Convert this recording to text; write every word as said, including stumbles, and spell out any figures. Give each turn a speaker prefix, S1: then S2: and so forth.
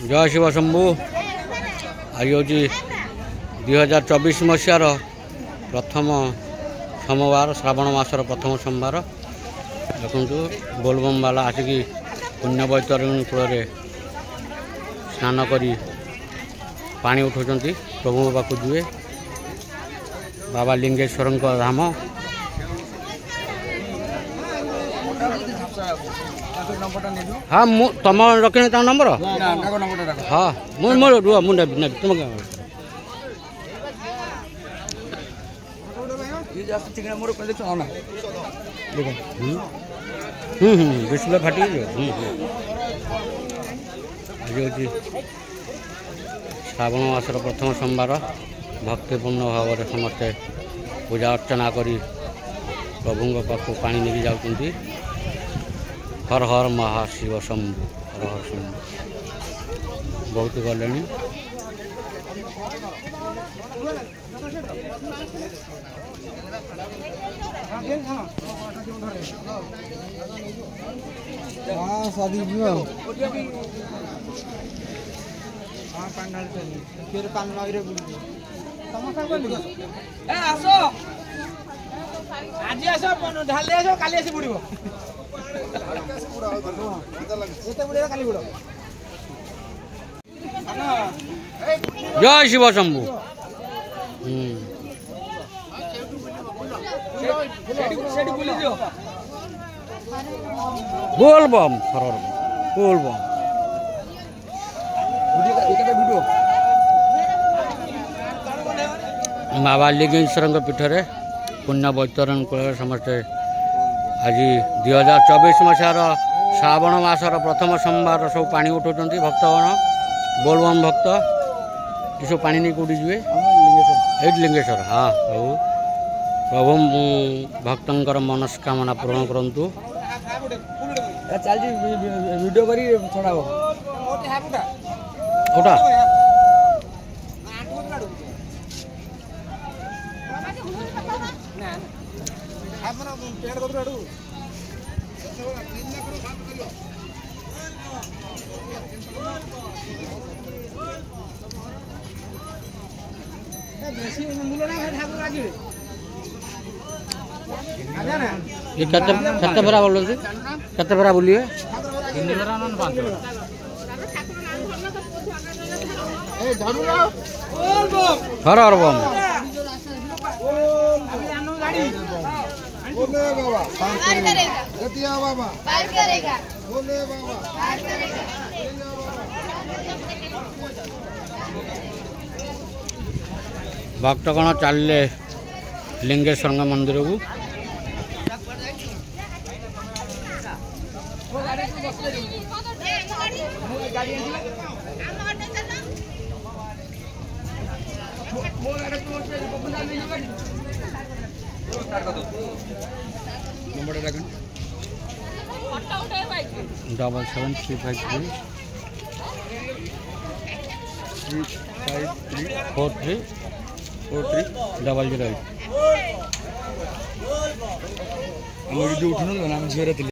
S1: जय शिव शंभु। आज हूँ दुई हजार चौबीस मसीहार प्रथम सोमवार श्रावण मासर प्रथम सोमवार। देखु बोलबम बाला आसिकी पुण्य बैतरणी कूल स्नान कर पानी उठाऊँ प्रभु पाक जी बाबा लिंगेश्वर धाम। हाँ मु तुम रखी ता नंबर हाँ मुझे रुह मुझे तुम डिस्प्ले फाटी श्रावण मासर प्रथम सोमवार भक्तिपूर्ण भाव में समस्ते पूजा अर्चना करी प्रभु पाख पानी नहीं जाऊँगी। हर हर महाशिव शंभु हर हर शंभु बहुत गले
S2: आज आस ढाली आस काली आसी पड़ो
S1: जय शिव शंभु। बोल बम बोल बम बाबा लिंगेश्वर पीठरे पुण्य बैतरण कूल समस्ते आज दुई हजार चौबीस मसीहार श्रावण मासर प्रथम सोमवार सब पानी उठाऊँ भक्तगण बोलबम भक्त ये सब पानी नहीं कौटी जी ये लिंगेश्वर। हाँ प्रभु प्रभु भक्तर मनस्कामना पूर्ण करंतु।
S2: वीडियो करी
S1: उठा ये कते कते फेरा बोल कते फेरा बोलिए हर हर बम भक्तगण चलिए लिंगेश्वर मंदिर को। Double seven three five three three five three four three four three double zero eight. उठूँ ना झील